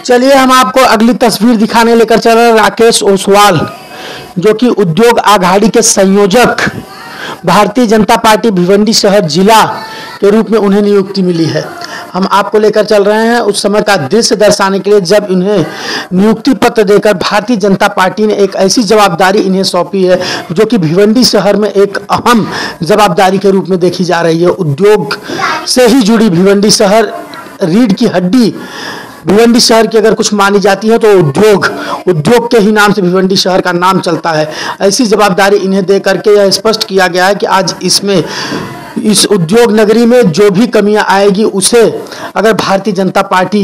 चलिए हम आपको अगली तस्वीर दिखाने लेकर चल रहे हैं। राकेश ओसवाल जो कि उद्योग आघाड़ी के संयोजक भारतीय जनता पार्टी भिवंडी शहर जिला के रूप में उन्हें नियुक्ति मिली है। हम आपको लेकर चल रहे हैं उस समय का दृश्य दर्शाने के लिए जब उन्हें नियुक्ति पत्र देकर भारतीय जनता पार्टी ने एक ऐसी जवाबदारी इन्हें सौंपी है जो कि भिवंडी शहर में एक अहम जवाबदारी के रूप में देखी जा रही है। उद्योग से ही जुड़ी भिवंडी शहर रीढ़ की हड्डी भिवंडी शहर की अगर कुछ मानी जाती है तो उद्योग के ही नाम से भिवंडी शहर का नाम चलता है। ऐसी जवाबदारी इन्हें दे करके यह स्पष्ट किया गया है कि आज इस उद्योग नगरी में जो भी कमियां आएगी उसे अगर भारतीय जनता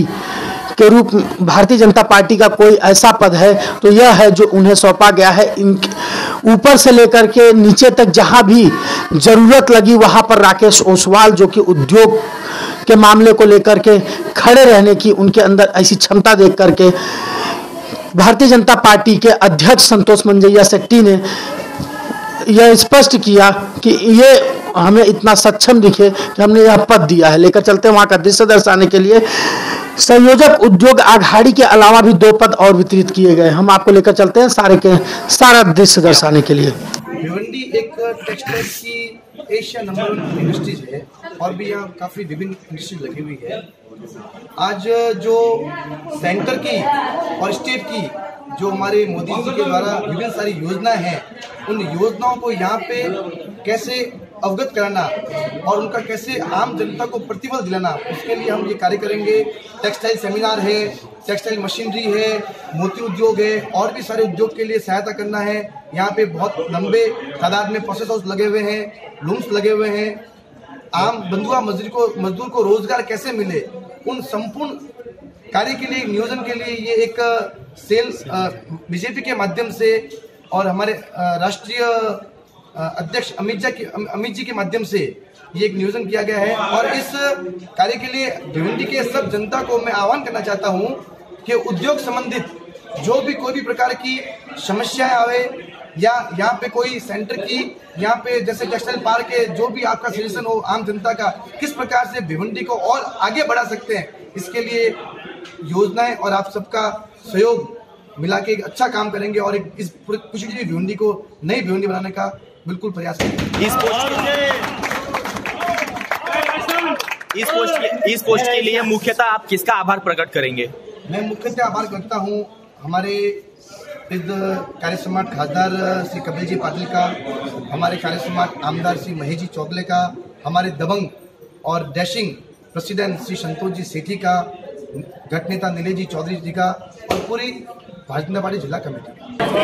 पार्टी का कोई ऐसा पद है तो यह है जो उन्हें सौंपा गया है। ऊपर से लेकर के नीचे तक जहां भी जरूरत लगी वहां पर राकेश ओसवाल जो कि उद्योग के मामले को लेकर के खड़े रहने की उनके अंदर ऐसी क्षमता देख करके भारतीय जनता पार्टी के अध्यक्ष संतोष मंजैया शेट्टी ने यह स्पष्ट किया कि ये हमें इतना सक्षम दिखे कि हमने यह पद दिया है। लेकर चलते हैं वहां का दृश्य दर्शाने के लिए। संयोजक उद्योग आघाड़ी के अलावा भी 2 पद और वितरित किए गए। हम आपको लेकर चलते हैं सारा दृश्य दर्शाने के लिए। भिवंडी एक टेक्सटाइल की एशिया नंबर 1 इंडस्ट्रीज है और भी यहाँ काफ़ी विभिन्न इंडस्ट्रीज लगी हुई है। आज जो सेंटर की और स्टेट की जो हमारे मोदी जी के द्वारा विभिन्न सारी योजनाएं हैं उन योजनाओं को यहाँ पे कैसे अवगत कराना और उनका कैसे आम जनता को प्रतिबल दिलाना, उसके लिए हम ये कार्य करेंगे। टेक्सटाइल सेमिनार है, टेक्सटाइल मशीनरी है, मोती उद्योग है और भी सारे उद्योग के लिए सहायता करना है। यहाँ पे बहुत लंबे तादाद में प्रोसेस हाउस लगे हुए हैं, लूम्स लगे हुए हैं। आम बंधुआ मजदूर को रोजगार कैसे मिले, उन संपूर्ण कार्य के लिए नियोजन के लिए ये एक सेल बीजेपी के माध्यम से और हमारे राष्ट्रीय अध्यक्ष अमित जी के माध्यम से ये एक नियोजन किया गया है। और इस कार्य के लिए भिवंडी के सब जनता को मैं आह्वान करना चाहता हूँ कि उद्योग संबंधित जो भी कोई भी प्रकार की समस्याएं आवे या यहाँ पे कोई सेंटर की यहाँ पे जैसे टेक्सटाइल पार्क के जो भी आपका सजेशन हो आम जनता का, किस प्रकार से भिवंडी को और आगे बढ़ा सकते हैं, इसके लिए योजनाएं और आप सबका सहयोग मिला के एक अच्छा काम करेंगे और इस पूरी भिवंडी को नई भिवंडी बनाने का बिल्कुल प्रयास करेंगे। इस पोस्ट के लिए मुख्यतः आप किसका आभार प्रकट करेंगे? मैं मुख्यतः आभार करता हूं हमारे इस कार्य सम्राट खासदार श्री कपिल जी पाटिल का, हमारे कार्य सम्राट आमदार श्री महेश जी चौगले का, हमारे दबंग और डैशिंग प्रेसिडेंट श्री संतोष जी सेठी का, गट नेता नीलेश जी चौधरी जी का और पूरी भारतीय जनता पार्टी जिला कमेटी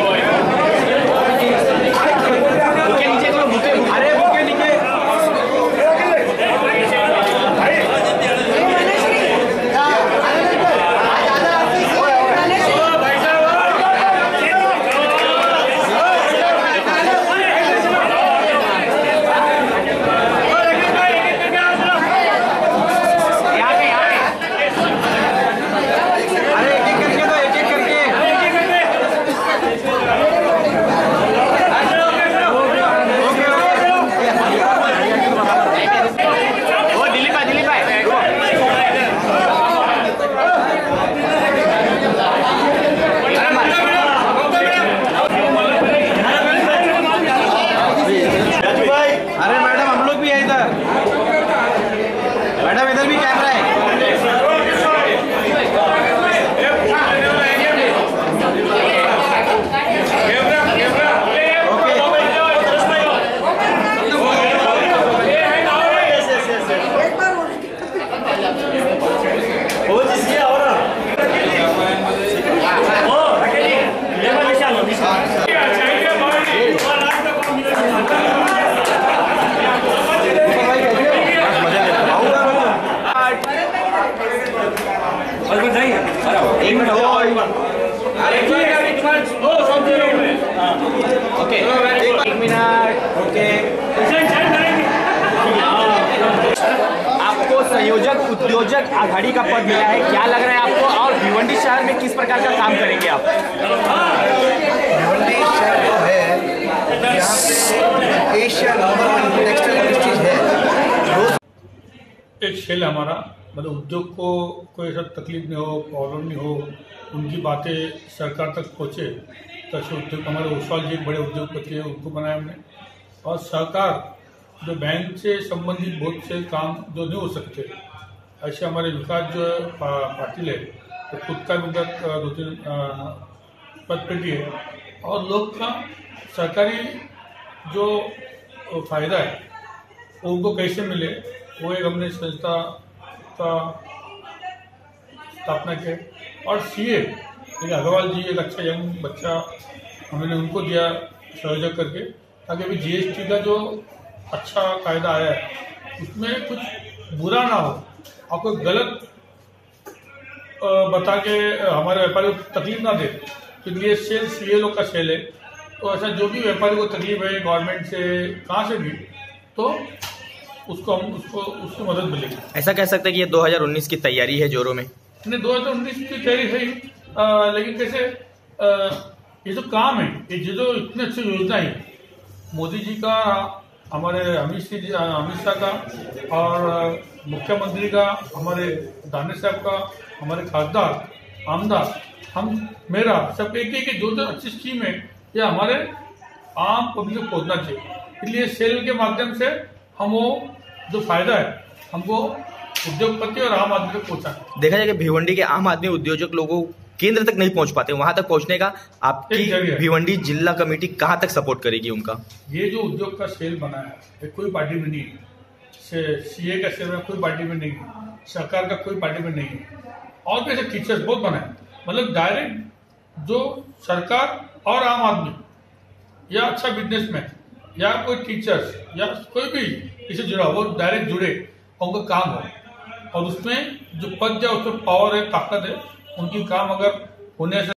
आपको संयोजक उद्योजक आघाड़ी का पद मिला है, क्या लग रहा है आपको और भिवंडी शहर में किस प्रकार का काम करेंगे आप? भिवंडी शहर जो है यहाँ पे एशिया नंबर 1 टेक्सटाइल इंडस्ट्रीज है। एक सेल हमारा मतलब उद्योग को कोई ऐसा तकलीफ नहीं हो, प्रॉब्लम नहीं हो, उनकी बातें सरकार तक पहुँचे। तो ऐसे उद्योग हमारे ओसवाल जी एक बड़े उद्योगपति है, उनको बनाया हमने। और सरकार जो बैंक से संबंधित बहुत से काम जो नहीं हो सकते, ऐसे हमारे विकास जो पाटिल है तो खुद का भी उनका 2-3 पदपेटी है। और लोग का सरकारी जो फायदा है वो उनको कैसे मिले, वो एक हमने संस्था का स्थापना किया। और सीए एक अग्रवाल जी, एक अच्छा यंग बच्चा हमने उनको दिया सहयोग करके, ताकि अभी जीएसटी का जो अच्छा कायदा आया है उसमें कुछ बुरा ना हो और कोई गलत बता के हमारे व्यापारी को तकलीफ ना दे। क्योंकि ये सेल सीए लोग का सेल है, तो ऐसा जो भी व्यापारी को तकलीफ है गवर्नमेंट से कहाँ से भी, तो उसको हम उसको मदद मिलेगी। ऐसा कह सकते हैं कि ये 2019 की तैयारी है जोरों में? नहीं, 2019 की तैयारी है ही, लेकिन कैसे ये जो काम है, ये जो इतनी अच्छी योजना है मोदी जी का, हमारे अमित शाह का और मुख्यमंत्री का, हमारे दानिश साहब का, हमारे खासदार आमदार, मेरा सब एक जो अच्छी स्कीम है ये हमारे आम पब्लिक को पहुंचना चाहिए। इसलिए सेल के माध्यम से हम वो जो फायदा है हमको उद्योगपति और आम आदमी तक पहुंचा। देखा जाए कि भिवंडी के आम आदमी उद्योजक लोगों केंद्र तक नहीं पहुंच पाते, वहां तक पहुंचने का आपकी भिवंडी जिला कमेटी कहां तक सपोर्ट करेगी उनका? ये जो उद्योग का सेल बना है कोई पार्टी में नहीं है, सीए का सेल में कोई पार्टी में नहीं है, सरकार का कोई पार्टी में नहीं है। और भी ऐसे टीचर्स बहुत बना है, मतलब डायरेक्ट जो सरकार और आम आदमी या अच्छा बिजनेसमैन या कोई टीचर्स या कोई भी इससे जुड़ा वो डायरेक्ट जुड़े, उनका काम हो। और उसमें जो पद है उसमें पावर है, ताकत है, उनकी काम अगर होने से